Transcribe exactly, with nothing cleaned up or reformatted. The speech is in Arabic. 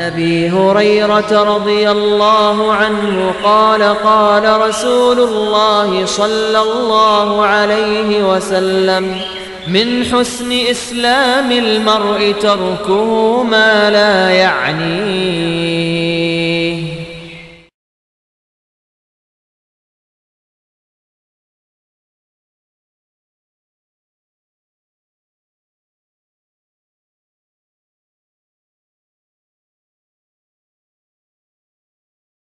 أبي هريرة رضي الله عنه قال قال رسول الله صلى الله عليه وسلم: من حسن إسلام المرء تركه ما لا يعنيه.